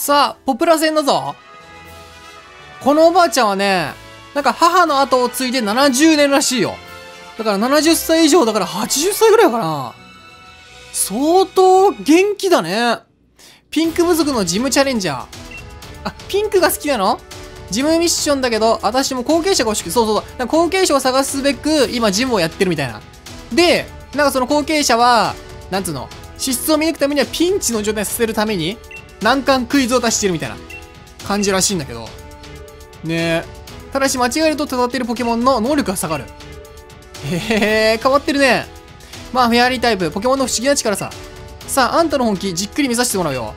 さあ、ポプラ戦だぞ。このおばあちゃんはね、なんか母の後を継いで70年らしいよ。だから70歳以上だから80歳ぐらいかな。相当元気だね。ピンク部族のジムチャレンジャー。あ、ピンクが好きなの？ジムミッションだけど、私も後継者が欲しく、そう。後継者を探すべく、今ジムをやってるみたいな。で、なんかその後継者は、なんつうの、資質を見抜くためにはピンチの状態にさせるために、難関クイズを出してるみたいな感じらしいんだけど。ねえ。ただし間違えると戦っているポケモンの能力が下がる。へえ、変わってるね。まあ、フェアリータイプ、ポケモンの不思議な力さ。さあ、あんたの本気、じっくり見させてもらうよ。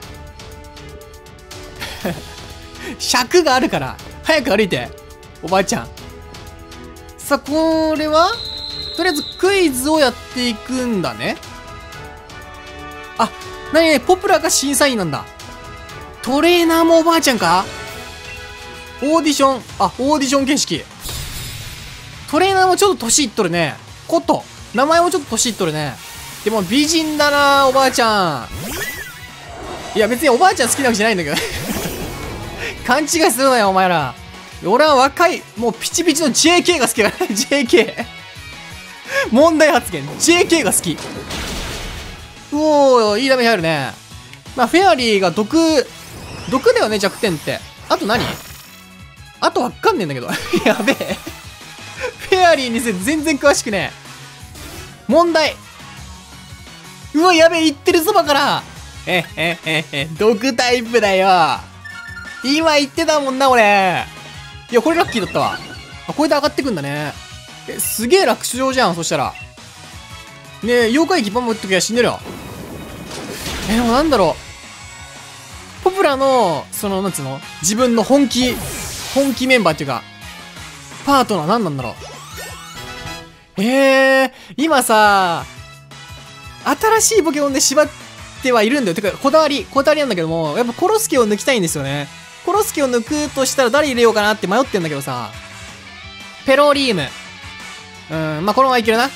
尺があるから、早く歩いて。おばあちゃん。さあ、これはとりあえずクイズをやっていくんだね。あ、なにね、ポプラが審査員なんだ。トレーナーもおばあちゃんか？オーディション形式。トレーナーもちょっと年いっとるね。名前もちょっと年いっとるね。でも美人だな、おばあちゃん。いや、別におばあちゃん好きなわけじゃないんだけど。勘違いするなよ、お前ら。俺は若い、もうピチピチの JK が好きだ。JK。問題発言。JK が好き。うおー、いいダメージ入るね。まあ、フェアリーが毒だよね、弱点って。あと何？あとわかんねえんだけど。やべえ。フェアリーに全然詳しくねえ。問題。うわ、やべえ、言ってるそばから。毒タイプだよ。今言ってたもんな、俺。いや、これラッキーだったわ。あ、これで上がってくんだね。すげえ楽勝じゃん、そしたら。ねえ、妖怪機バンバン打っときゃ死んでるよ。でもなんだろう。ポプラの、なんつうの？自分の本気メンバーっていうか、パートナー何なんだろう。今さ、新しいポケモンで縛ってはいるんだよ。てか、こだわりなんだけども、やっぱコロスケを抜きたいんですよね。コロスケを抜くとしたら誰入れようかなって迷ってんだけどさ。ペロリーム。まあ、このままいけるな。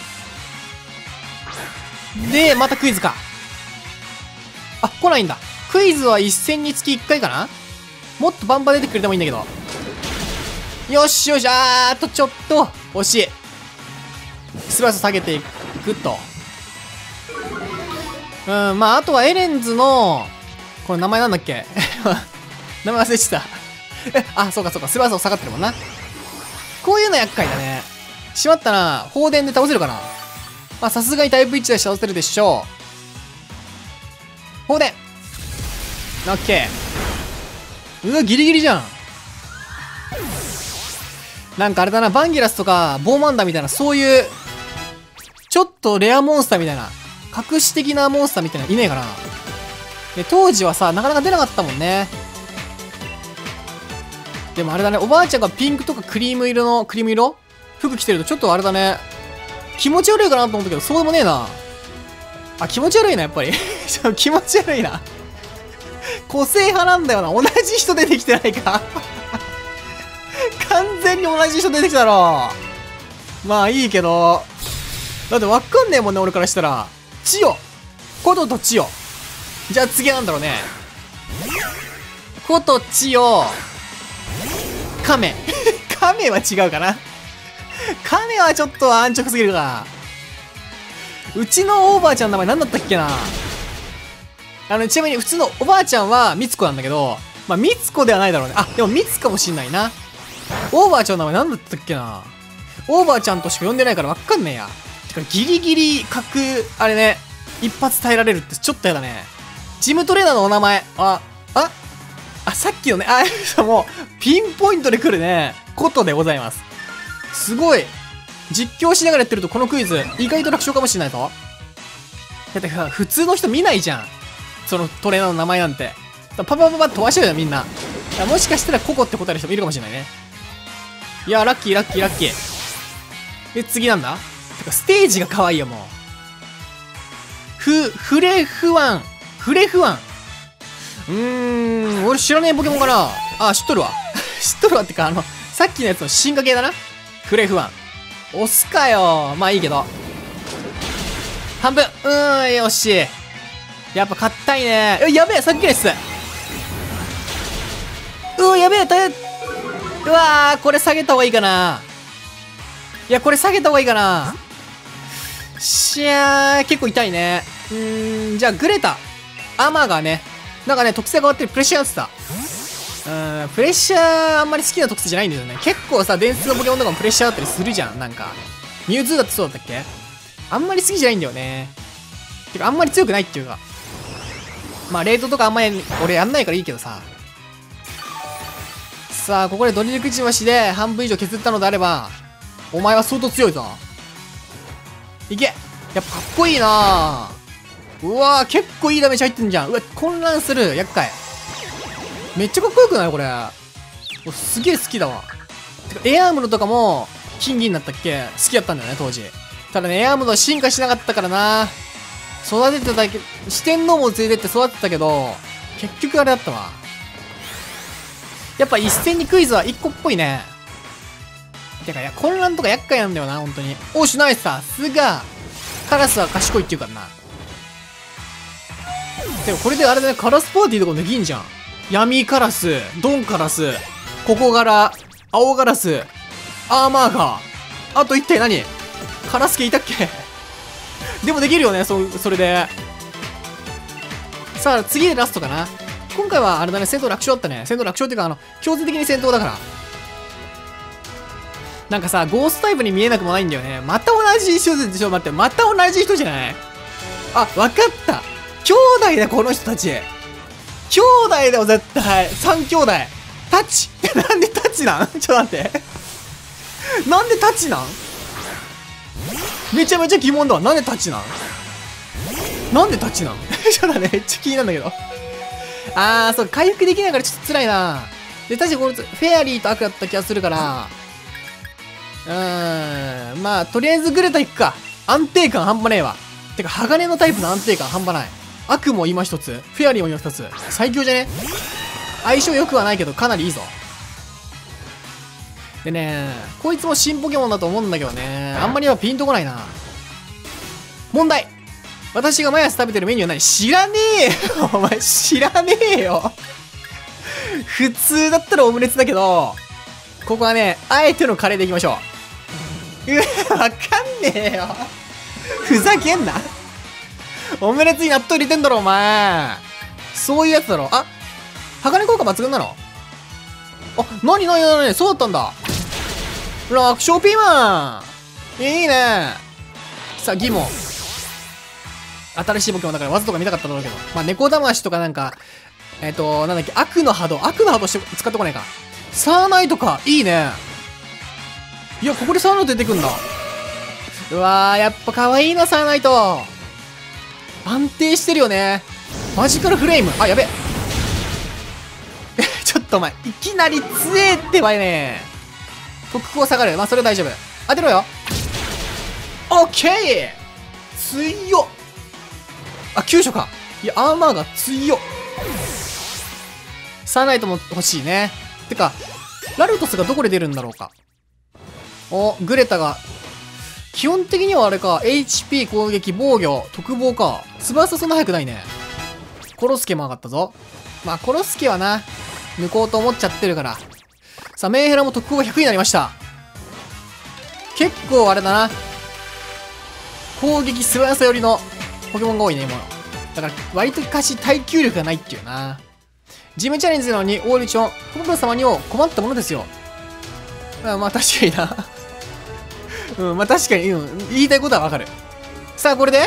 で、またクイズか。あ、来ないんだ。クイズは一戦につき1回かな？もっとバンバン出てくれてもいいんだけど。よし、ちょっと、惜しい。スラス下げていくと。まあ、あとはエレンズの、これ名前なんだっけ？名前忘れてた。あ、そうか、スラス下がってるもんな。こういうの厄介だね。しまったな。放電で倒せるかな？まあ、さすがにタイプ1で倒せるでしょう。放電。オッケー。うわ、ギリギリじゃん。なんかあれだな、バンギラスとか、ボーマンダみたいな、そういう、ちょっとレアモンスターみたいな、隠し的なモンスターみたいな、いねえかな。で、当時はさ、なかなか出なかったもんね。でもあれだね、おばあちゃんがピンクとかクリーム色服着てるとちょっとあれだね。気持ち悪いかなと思ったけど、そうでもねえな。あ、気持ち悪いな、やっぱり。気持ち悪いな。個性派なんだよな。同じ人出てきてないか。完全に同じ人出てきたろ。まあいいけど。だってわかんねえもんね、俺からしたら。千代。ことと千代。じゃあ次なんだろうね。こと千代。亀。亀は違うかな。亀はちょっと安直すぎるか。うちのおばあちゃんの名前何だったっけな。ちなみに普通のおばあちゃんはみつこなんだけど、まあみつこではないだろうね。あ、でもみつかもしんないな。オーバーちゃんの名前何だったっけな。オーバーちゃんとしか呼んでないからわかんねえや。てかギリギリあれね、一発耐えられるってちょっとやだね。ジムトレーナーのお名前。さっきのね、もう、ピンポイントで来るね。ことでございます。すごい。実況しながらやってるとこのクイズ、意外と楽勝かもしれないぞ。だってさ、普通の人見ないじゃん。そのトレーナーの名前なんて。パパ飛ばしちゃうよ、みんな。もしかしたらココって答える人もいるかもしれないね。いや、ラッキー。で、次なんだ？てか、ステージが可愛いよ、もう。フレフワン。俺知らねえポケモンかな。あ、知っとるわ。知っとるわってか、さっきのやつの進化系だな。フレフワン。押すかよ。まあいいけど。半分。よし。やっぱ硬いね。やべえ、さっきのやつ。 うわ、やべえ、うわー、これ下げた方がいいかな。いや、これ下げた方がいいかな。しゃー、結構痛いね。じゃあ、グレタ。アマがね、なんかね、特性変わってる。プレッシャーやってた。プレッシャーあんまり好きな特性じゃないんだよね。結構さ、伝説のポケモンとかもプレッシャーだったりするじゃん。なんか、ミュウツーだってそうだったっけ？あんまり好きじゃないんだよね。てか、あんまり強くないっていうか。まあ、レートとかあんまり俺やんないからいいけどさ。さあ、ここでドリルくちばしで半分以上削ったのであれば、お前は相当強いぞ。いけ！やっぱかっこいいなぁ。うわぁ、結構いいダメージ入ってんじゃん。うわ、混乱する。厄介。めっちゃかっこよくないこれ。すげえ好きだわ。てか、エアームロとかも、金銀になったっけ？好きだったんだよね、当時。ただね、エアームロ進化しなかったからな。育ててたけど、四天王も連れてって育てたけど、結局あれだったわ。やっぱ一戦にクイズは1個っぽいね。てか、いや、混乱とか厄介なんだよな、本当に。おし、ナイス。さすが、カラスは賢いって言うからな。でもこれであれだね、カラスパーティーとかできんじゃん。闇カラス、ドンカラス、ココガラ、青ガラス、アーマーガー。あと一体何？カラス系いたっけ？でもできるよね、それで。さあ、次でラストかな。今回はあれだね、戦闘楽勝だったね。戦闘楽勝っていうか、強制的に戦闘だから。なんかさ、ゴーストタイプに見えなくもないんだよね。また同じ人でしょ？待って、また同じ人じゃない？あ、わかった。兄弟だ、この人たち。兄弟だよ、絶対。3兄弟。タチ。なんでタチなん？ちょっと待って。なんでタチなん？めちゃめちゃ疑問だわ。なんでタチなん？なんでタチなん？ちょっとね、めっちゃ気になるんだけど。そう、回復できないからちょっと辛いな。で、確かこれ、フェアリーと悪だった気がするから、まあ、とりあえずグレタいくか。安定感半端ねえわ。てか、鋼のタイプの安定感半端ない。悪も今一つ、フェアリーも今二つ。最強じゃね？相性良くはないけど、かなりいいぞ。でね、こいつも新ポケモンだと思うんだけどね、あんまりはピンとこないな。問題！私が毎朝食べてるメニューは何？知らねえよお前知らねえよ普通だったらオムレツだけど、ここはね、あえてのカレーでいきましょう。わかんねえよふざけんなオムレツに納豆入れてんだろ、お前。そういうやつだろ。あ、鋼効果抜群なの？あ、なにそうだったんだ。楽勝ピーマンいいね。さあ、ギモ。新しいポケモンだから技とか見たかったんだろうけど。まあ、猫魂とかなんか、なんだっけ、悪の波動して使ってこないか。サーナイトか。いいね。いや、ここでサーナイト出てくんだ。うわー、やっぱ可愛いな、サーナイト。安定してるよね。マジカルフレーム。あ、やべ。ちょっとお前、いきなり強えってばいね。特攻下がる。まあ、それは大丈夫。当てろよ。オッケー強っ。あ、急所か。いや、アーマーが強っ。サーナイトも欲しいね。てか、ラルトスがどこで出るんだろうか。お、グレタが。基本的にはあれか。HP、攻撃、防御、特防か。翼そんな速くないね。コロスケも上がったぞ。まあ、コロスケはな、抜こうと思っちゃってるから。さあ、メンヘラも特攻が100になりました。結構あれだな。攻撃素早さよりのポケモンが多いね、今の。だから、割とかし耐久力がないっていうな。ジムチャレンジなのに、オーディション、ポポラ様にも困ったものですよ。まあ、確かにな。うん、まあ確かに、言いたいことはわかる。さあ、これで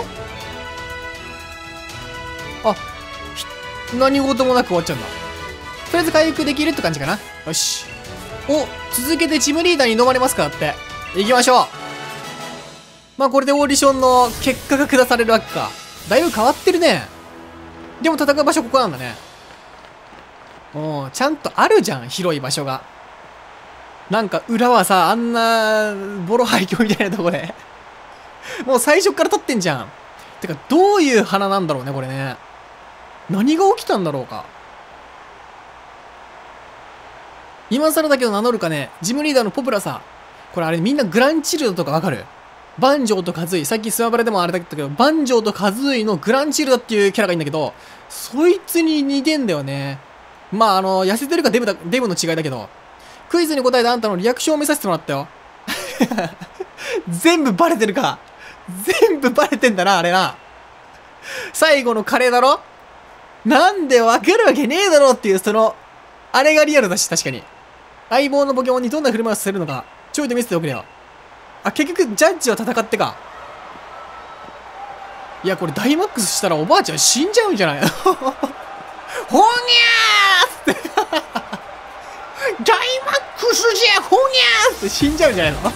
何事もなく終わっちゃうんだ。とりあえず回復できるって感じかな。よし。続けてジムリーダーに飲まれますかって。行きましょう。まあこれでオーディションの結果が下されるわけか。だいぶ変わってるね。でも戦う場所ここなんだね。ちゃんとあるじゃん、広い場所が。なんか裏はさ、あんな、ボロ廃墟みたいなとこで。もう最初から立ってんじゃん。てか、どういう花なんだろうね、これね。何が起きたんだろうか。今更だけど名乗るかね、ジムリーダーのポプラさ。これあれみんなグランチルドとかわかる？バンジョーとカズイ。さっきスマブラでもあれだったけど、バンジョーとカズイのグランチルドっていうキャラがいいんだけど、そいつに似てんだよね。 まあ痩せてるかデブの違いだけど、クイズに答えたあんたのリアクションを見させてもらったよ。全部バレてるか。全部バレてんだな、あれな。最後のカレーだろ。なんで分かるわけねえだろっていう、あれがリアルだし、確かに。相棒のポケモンにどんな振る舞いをさせるのか、ちょいと見せておくれよ。あ、結局、ジャッジは戦ってか。いや、これダイマックスしたらおばあちゃん死んじゃうんじゃないの。ほにゃーって。ダイマックスじゃ、ほにゃーって死んじゃうんじゃないの。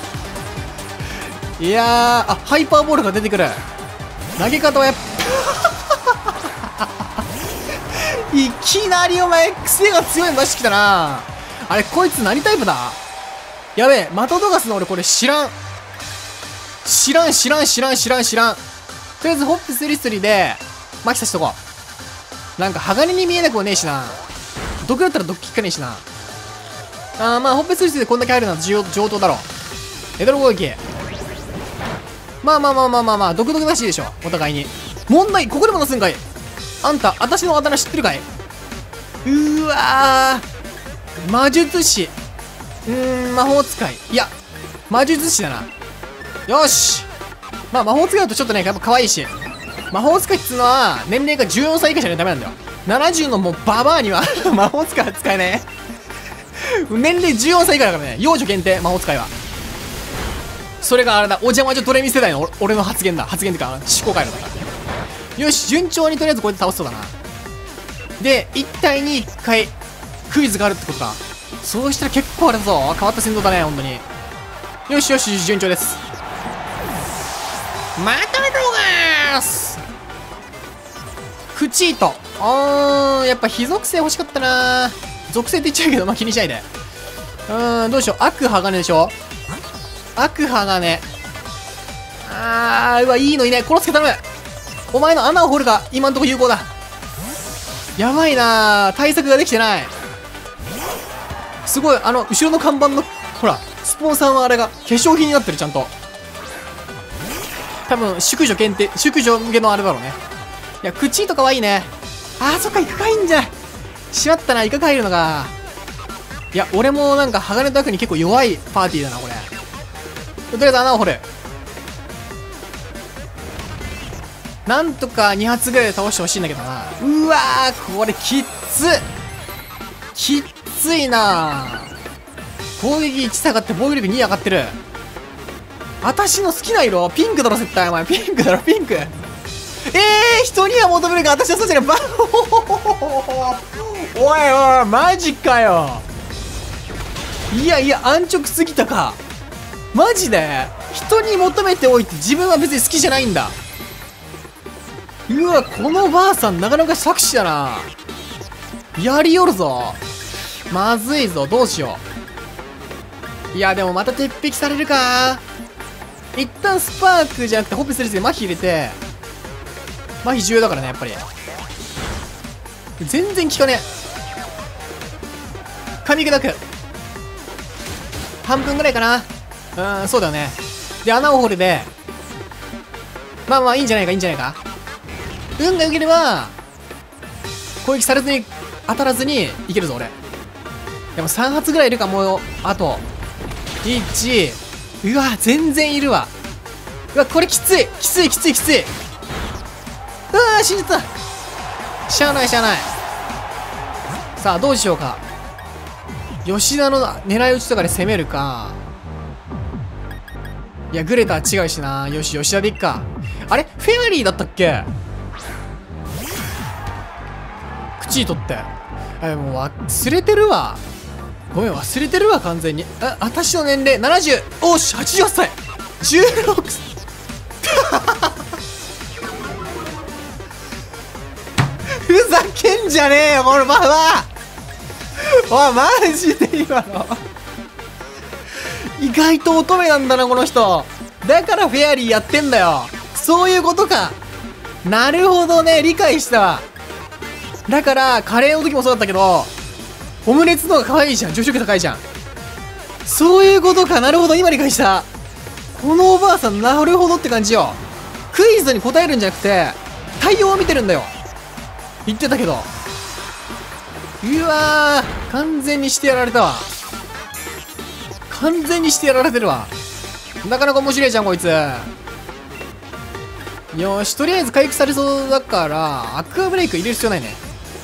いやー、あ、ハイパーボールが出てくる。投げ方はやっぱいきなりお前癖が強いの出してきたな。あれこいつ何タイプだ。やべえ、マトドガスの俺これ知らん。とりあえずホップスリスリでマキさしとこう。なんか鋼に見えなくもねえしな。毒だったら毒効かねえしな。まあホップスリスリでこんだけ入るのは上等だろう。エドロ攻撃。まあ、毒らしいでしょ、お互いに。問題、ここでも出すんかい。あんた、私のあだ名知ってるかい。うわー。魔術師。魔法使い。いや、魔術師だな。よし。まあ、魔法使いだとちょっとね、やっぱ可愛いし。魔法使いっつうのは、年齢が14歳以下じゃないとダメなんだよ。70のもうババアには魔法使いは使えねえ。年齢14歳以下だからね、幼女限定、魔法使いは。それがあれだ、お邪魔女ドレミ世代の俺の発言だ。発言ってか、思考回路だから。よし、順調にとりあえずこうやって倒すそうだな。で、1体に1回、クイズがあるってことか。そうしたら結構あれだぞ。変わった戦闘だね、本当に。よし、順調です。まとめ動画ーす。クチート。やっぱ非属性欲しかったな。属性って言っちゃうけど、まあ気にしないで。どうしよう。悪鋼でしょ。悪鋼。うわ、いいのいね。殺すけ頼む。お前の穴を掘るが今んとこ有効だ。やばいな。対策ができてない。すごい、後ろの看板の、ほら、スポンサーのあれが化粧品になってる、ちゃんと。多分、宿女限定、宿女向けのあれだろうね。いや、口とかはいいね。そっか、イカがいいんじゃん。しまったな、イカが入るのか。いや、俺もなんか、鋼と悪に結構弱いパーティーだな、これ。とりあえず穴を掘る。なんとか2発ぐらいで倒してほしいんだけどな。うわー、これきっついな。攻撃1下がって防御力2上がってる。私の好きな色ピンクだろ絶対。お前ピンクだろ、ピンク。人には求めるが私はそうじゃない。おいマジかよ。いや安直すぎたか。マジで人に求めておいて自分は別に好きじゃないんだ。うわ、このばあさんなかなか作詞だな。やりよるぞ。まずいぞ、どうしよう。いやでもまた鉄壁されるか。一旦スパークじゃなくてホップスリスで麻痺入れて。麻痺重要だからね、やっぱり。全然効かねえ。噛み砕く。半分ぐらいかな。そうだよね。で、穴を掘るで。まあいいんじゃないか。運が良ければ、攻撃されずに、当たらずにいけるぞ、俺。でも3発ぐらいいるか、もう、あと。1、うわ、全然いるわ。うわ、これきつい。うわ、死んじゃった。しゃあない。さあ、どうしようか。吉田の狙い撃ちとかで攻めるか。いや、グレタは違うしな。よし、吉田でいっか。あれフェアリーだったっけ。口取って。もう忘れてるわ。ごめん、忘れてるわ、完全に。私の年齢、70、おし、88歳 !16 歳ふざけんじゃねえよ、このババア。おい、マジで今の。意外と乙女なんだな、この人。だからフェアリーやってんだよ。そういうことか。なるほどね、理解したわ。だから、カレーの時もそうだったけど、オムレツの方が可愛いじゃん。女子力高いじゃん。そういうことか。なるほど。今理解した。このおばあさん、なるほどって感じよ。クイズに答えるんじゃなくて、対応を見てるんだよ。言ってたけど。 うわー、完全にしてやられたわ。完全にしてやられてるわ。なかなか面白いじゃんこいつ。よし、とりあえず回復されそうだからアクアブレイク入れる必要ないね。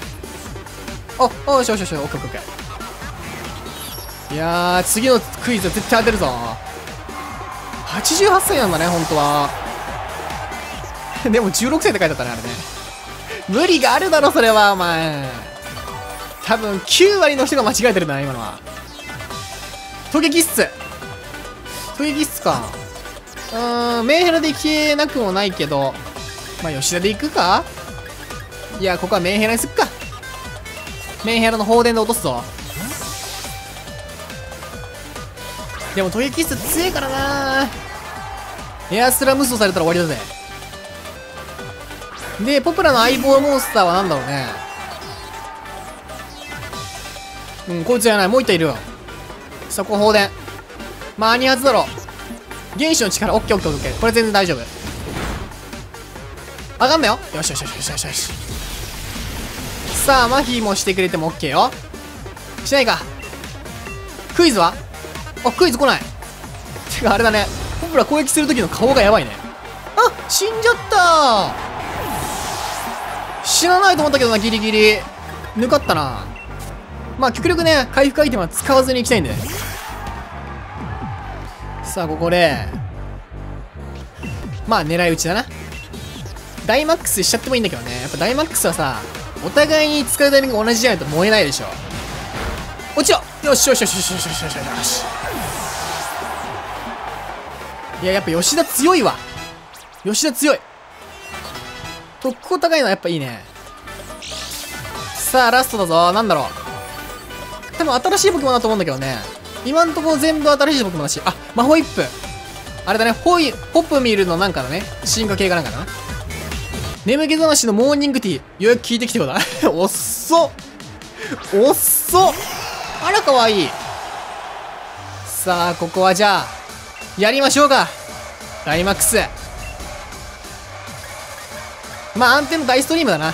よしよしよし、オッケーオッケー。いやー、次のクイズは絶対当てるぞ。88歳なんだね本当は。でも16歳って書いてあったねあれね。無理があるだろそれは。お前多分9割の人が間違えてるんだな今のは。突撃室か。メンヘラで消えなくもないけど、まあ吉田で行くか。いや、ここはメンヘラにすっか。メンヘラの放電で落とすぞ。でも突撃室強いからな。エアスラ無双されたら終わりだぜ。でポプラの相棒モンスターはなんだろうね。こいつじゃない。もう一体いるよ。そこ放電。まあ2発だろ。原子の力。オッケーオッケーオッケー。これ全然大丈夫。上がんなよ。よしよしよしよしよしよし。さあ麻痺もしてくれてもオッケーよ。しないか。クイズはクイズ来ない。てかあれだね、ポプラ攻撃する時の顔がやばいね。死んじゃった。死なないと思ったけどな。ギリギリ抜かったな。まあ極力ね回復アイテムは使わずにいきたいんで。さあここでまあ狙い撃ちだな。ダイマックスしちゃってもいいんだけどね。やっぱダイマックスはさ、お互いに使うタイミングが同じじゃないと燃えないでしょ。落ちろ。よしよしよしよしよしよしよしよし。いややっぱ吉田強いわ。吉田強い。特攻高いのはやっぱいいね。さあラストだぞ。なんだろう。多分新しいポケモンだと思うんだけどね。今んところ全部新しいポケモンだし。マホイップ。あれだね。ホップミルのなんかだね。進化系かなんかだな。眠気覚ましのモーニングティー。よく聞いてきてください。おっそおっそ。あらかわいい。さあここはじゃあやりましょうか。ダイマックス。まあ安定の大ストリームだな。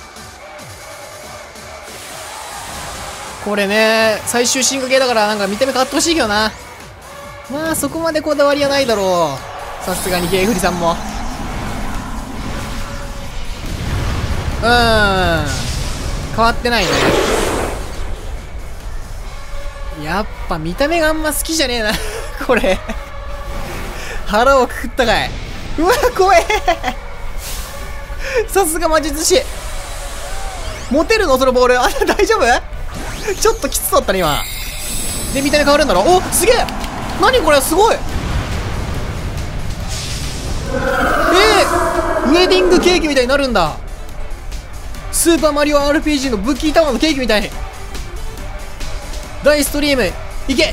これね最終進化系だからなんか見た目変わってほしいけどな。まあそこまでこだわりはないだろう。さすがにゲイフリさんも変わってないね。やっぱ見た目があんま好きじゃねえなこれ腹をくくったかい。うわ怖えさすが魔術師。持てるのそのボール。大丈夫。ちょっときつそうだったね今で。見た目変わるんだろ。おすげえ。何これすごい。ウェディングケーキみたいになるんだ。スーパーマリオ RPG のブッキータワーのケーキみたいに。大ストリームいけ。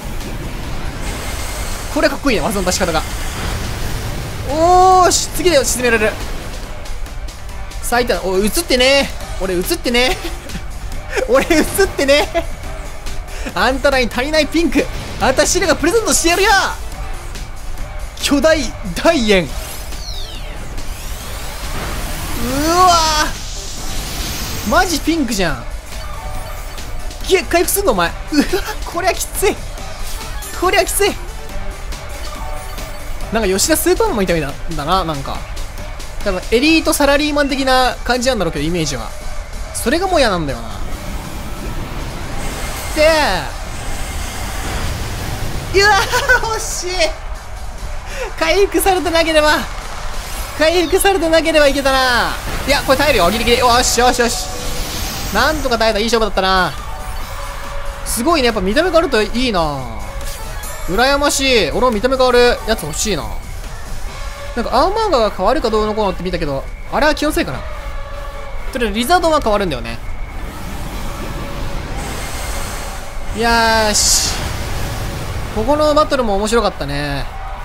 これはかっこいいね技の出し方が。おーし次で沈められる。最多。映ってねー。俺映ってねー俺映ってねー。あんたらに足りないピンク私らがプレゼントしてやるよ。巨大大円。うわーマジピンクじゃん。回復すんのお前。うわこりゃきつい。こりゃきつい。なんか吉田スーパーマンみたいだな。なんか多分エリートサラリーマン的な感じなんだろうけどイメージは。それがもう嫌なんだよな。でうわ惜しい。回復されてなければいけたな。いやこれ耐えるよギリギリ。よしよしよしなんとか耐えた。いい勝負だったな。すごいねやっぱ見た目変わるといいな。羨ましい。俺も見た目変わるやつ欲しいな。なんかアーマーガーが変わるかどうのこうのって見たけどあれは気のせいかな。とりあえずリザードンは変わるんだよね。いやーしここのバトルも面白かったね。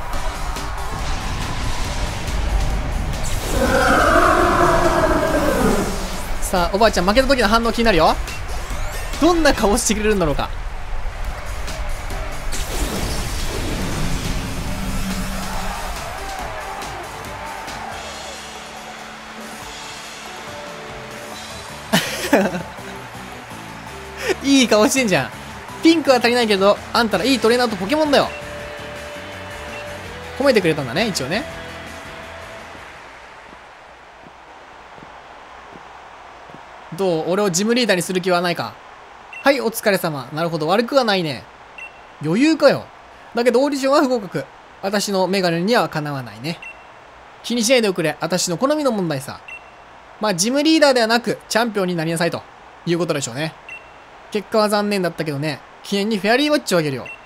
さあおばあちゃん負けた時の反応気になるよ。どんな顔してくれるんだろうか。 いい顔してんじゃん。ピンクは足りないけど、あんたらいいトレーナーとポケモンだよ。褒めてくれたんだね、一応ね。どう？俺をジムリーダーにする気はないか？はい、お疲れ様。なるほど、悪くはないね。余裕かよ。だけどオーディションは不合格。私のメガネにはかなわないね。気にしないでおくれ。私の好みの問題さ。まあ、ジムリーダーではなく、チャンピオンになりなさいということでしょうね。結果は残念だったけどね、記念にフェアリーウォッチをあげるよ。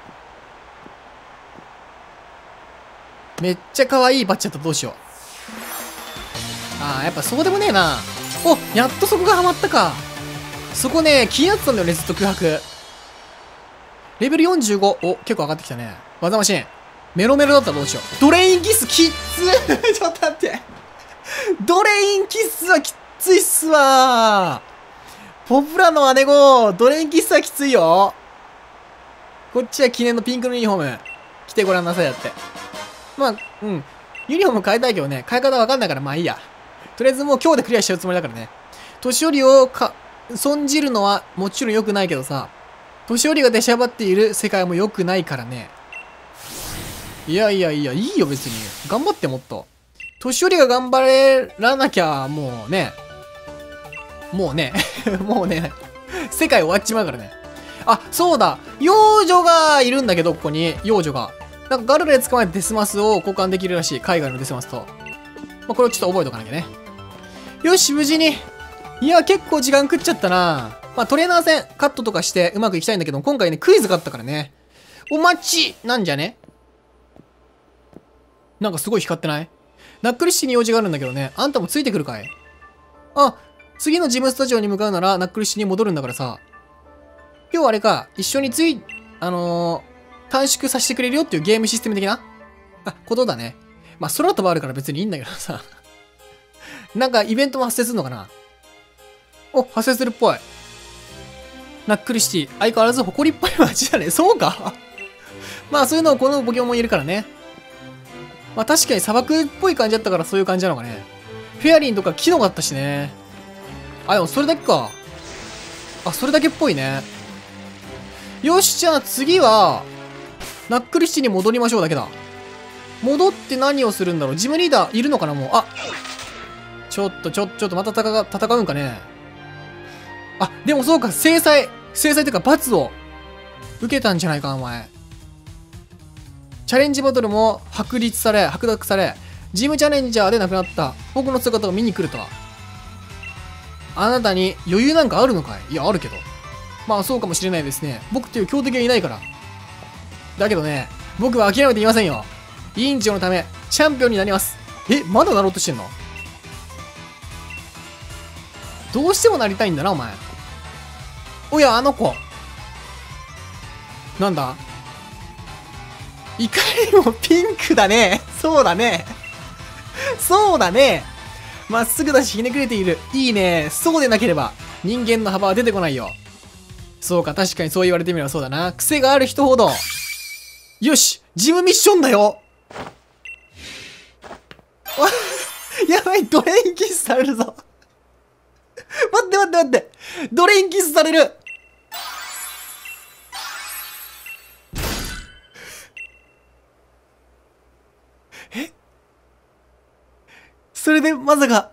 めっちゃ可愛いバッジだったらどうしよう。ああ、やっぱそうでもねえな。お、やっとそこがハマったか。そこね、気になってたんだよね、ずっと空白。レベル45。お、結構上がってきたね。技マシン。メロメロだったらどうしよう。ドレインキスきっつちょっと待って。ドレインキスはきっついっすわー。ポプラの姉子、ドレインキスはきついよ。こっちは記念のピンクのユニフォーム。着てごらんなさいだって。まあ、うん。ユニフォーム変えたいけどね、変え方わかんないからまあいいや。とりあえずもう今日でクリアしちゃうつもりだからね。年寄りを損じるのはもちろん良くないけどさ、年寄りが出しゃばっている世界も良くないからね。いやいやいや、いいよ別に。頑張ってもっと。年寄りが頑張らなきゃ、もうね。もうね。もうね。世界終わっちまうからね。あ、そうだ。幼女がいるんだけど、ここに。幼女が。なんかガルレ捕まえてデスマスを交換できるらしい。海外のデスマスと。まあ、これをちょっと覚えとかなきゃね。よし、無事に。いや、結構時間食っちゃったな。まあ、トレーナー戦、カットとかしてうまくいきたいんだけど、今回ね、クイズがあったからね。お待ちなんじゃね？なんかすごい光ってない？ナックルシティに用事があるんだけどね。あんたもついてくるかい？あ、次のジムスタジオに向かうならナックルシティに戻るんだからさ。今日あれか、一緒に短縮させてくれるよっていうゲームシステム的なことだね。まあ、空飛ばあるから別にいいんだけどさ。なんかイベントも発生するのかな？お、発生するっぽい。ナックルシティ、相変わらず誇りっぽい街だね。そうかまあ、そういうのをこのポケモンもいるからね。まあ、確かに砂漠っぽい感じだったからそういう感じなのかね。フェアリンとか機能があったしね。あ、でもそれだけか。あ、それだけっぽいね。よし、じゃあ次は、ナックルシティに戻りましょうだけだ。戻って何をするんだろう。ジムリーダーいるのかなもう。あ、ちょっとまた戦うんかね。あ、でもそうか、制裁というか罰を受けたんじゃないか、お前。チャレンジバトルも剥奪され、ジムチャレンジャーで亡くなった僕の姿を見に来るとは。あなたに余裕なんかあるのかい？いや、あるけど。まあそうかもしれないですね。僕っていう強敵がいないから。だけどね、僕は諦めていませんよ。委員長のため、チャンピオンになります。え、まだなろうとしてんの？どうしてもなりたいんだな、お前。おや、あの子。なんだ？いかにもピンクだね。そうだね。そうだね。まっすぐだしひねくれている。いいね。そうでなければ人間の幅は出てこないよ。そうか、確かにそう言われてみればそうだな。癖がある人ほど。よし、ジムミッションだよ。やばい、ドレインキスされるぞ。待って。ドレインキスされる。え？それでまさか。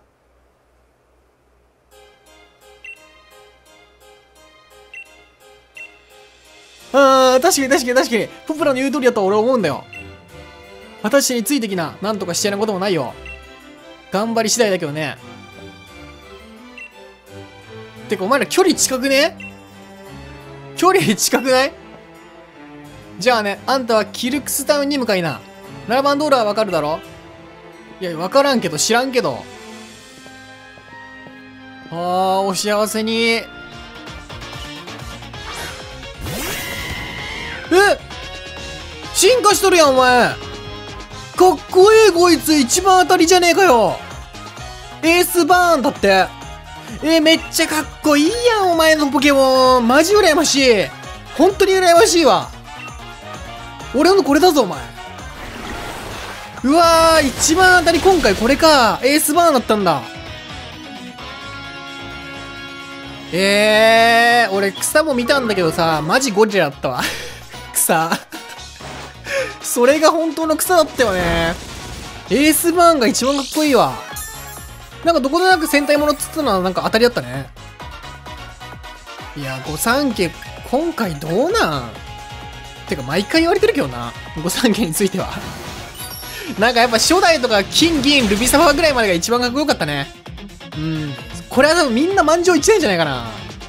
確かに。ポプラの言う通りだと俺は思うんだよ。私についてきな。なんとかしてやることもないよ。頑張り次第だけどね。てかお前ら距離近くね？距離近くない？じゃあね、あんたはキルクスタウンに向かいな。ラバンドールはわかるだろ？いや、わからんけど、知らんけど。お幸せに。進化しとるやん、お前。かっこいい、こいつ。一番当たりじゃねえかよ。エースバーンだって。めっちゃかっこいいやん、お前のポケモン。マジ羨ましい。本当に羨ましいわ。俺のこれだぞ、お前。うわー、一番当たり今回これか。エースバーンだったんだ。 俺草も見たんだけどさ、マジゴリラだったわ。草。それが本当の草だったよね。エースバーンが一番かっこいいわ。なんかどこでなく戦隊ものっつったのはなんか当たりだったね。いや、御三家、今回どうなん？てか毎回言われてるけどな。御三家については。なんかやっぱ初代とか金銀ルビサファーぐらいまでが一番かっこよかったね。うん。これは多分みんな満場一致なんじゃないかな。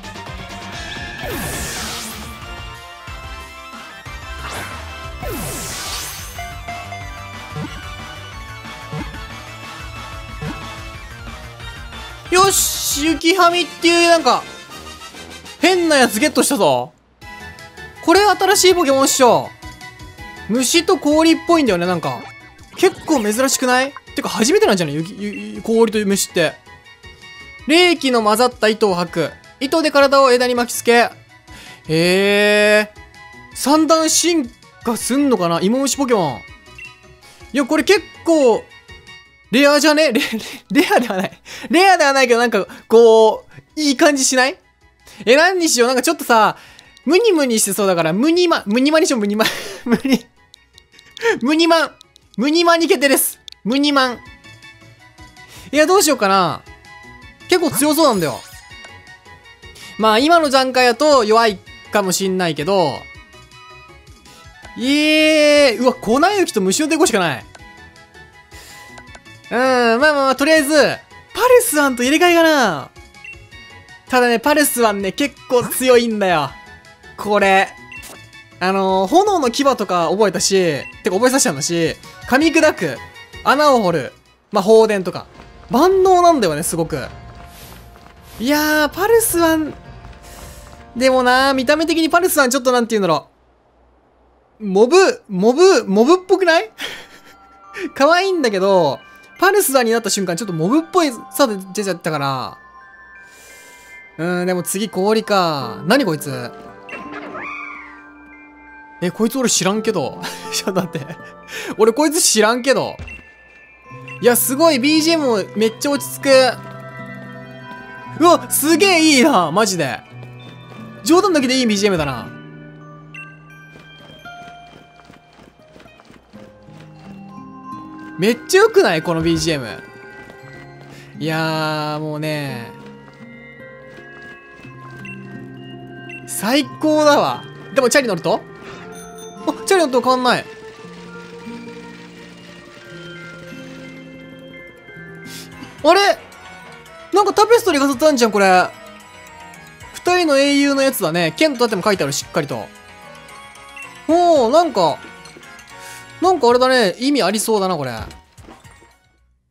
よし、雪はみっていうなんか変なやつゲットしたぞ。これ新しいポケモンっしょ。虫と氷っぽいんだよね。なんか結構珍しくない？てか初めてなんじゃない？氷という虫って。冷気の混ざった糸を吐く。糸で体を枝に巻きつけ。三段進化すんのかな？芋虫ポケモン。いや、これ結構レアじゃね？レアではない。レアではないけどなんかこういい感じしない？何にしよう。なんかちょっとさ、ムニムニしてそうだから、ムニマにしよう。ムニマニケテです。ムニマン。いや、どうしようかな。結構強そうなんだよ。まあ、今の段階だと弱いかもしんないけど、うわ、粉雪と虫のデコしかない。まあ、とりあえず、パルスワンと入れ替えかな。ただね、パルスワンね、結構強いんだよ。これ。炎の牙とか覚えたし、てか覚えさせたんだし、噛み砕く、穴を掘る、まあ、放電とか。万能なんだよね、すごく。いやー、パルスワン、でもなー、見た目的にパルスワンちょっとなんて言うんだろう。モブっぽくない？可愛いんだけど、パルスワンになった瞬間ちょっとモブっぽいさで出ちゃったから。でも次氷か。何こいつ？こいつ俺知らんけど。ちょっと待って。俺こいつ知らんけど。いや、すごい BGM もめっちゃ落ち着く。うわ、すげえいいな、マジで。冗談だけでいい BGM だな。めっちゃ良くないこの BGM。いやー、もうね。最高だわ。でもチャリ乗ると？あ、チャリ乗ると変わんない。あれ？なんかタペストリー飾ってあんじゃん、これ。二人の英雄のやつだね。剣と盾も書いてある、しっかりと。おー、なんかあれだね。意味ありそうだな、これ。